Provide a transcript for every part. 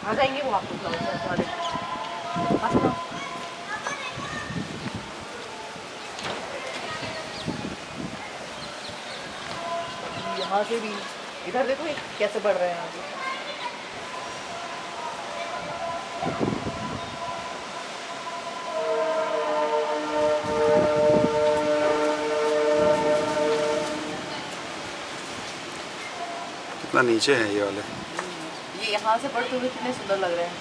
आ जाएंगे वो आपको क्लाउड वाले। यहाँ से भी इधर देखो कैसे बढ़ रहे हैं आगे। कितना नीचे है ये वाले। ये यहाँ से बढ़ते हुए कितने सुंदर लग रहे हैं।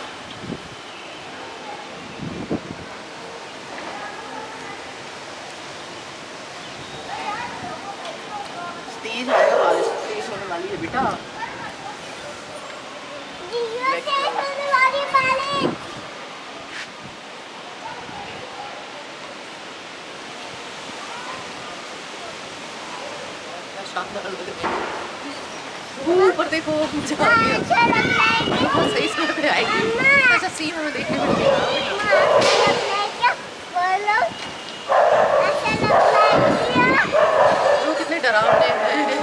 तेज आएगा, बारिश तेज होने वाली है बेटा। शानदार लग रहा है। ऊपर देखो मुझे आ गया। बहुत सही समय पे आएगी। अच्छा सीन हमें देखने को मिल वो कितने डरावने हैं।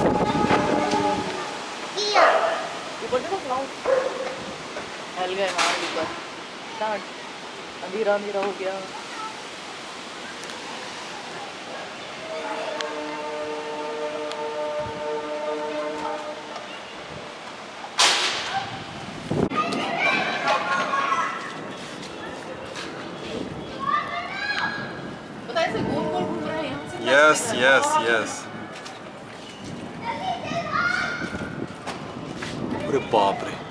ऊपर देखो क्लाउड फैल गए। हाँ ऊपर अंधेरा अंधेरा हो गया। Yes yes yes. अरे बाप रे।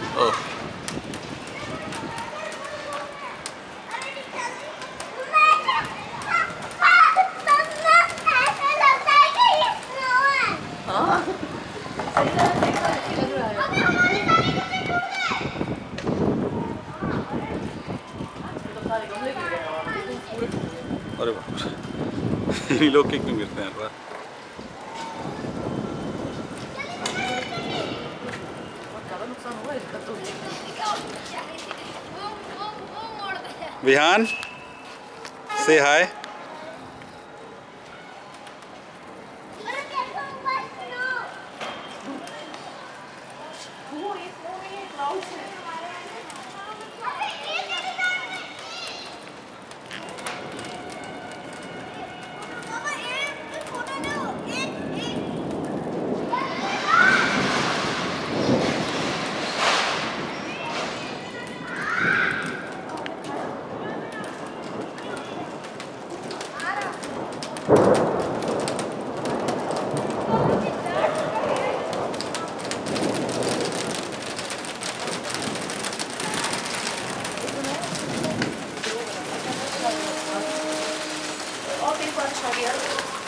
अरे बाप रे। ये लोग क्यों गिरते हैं यार। विहान से हाय। और फिर बारिश आ गया।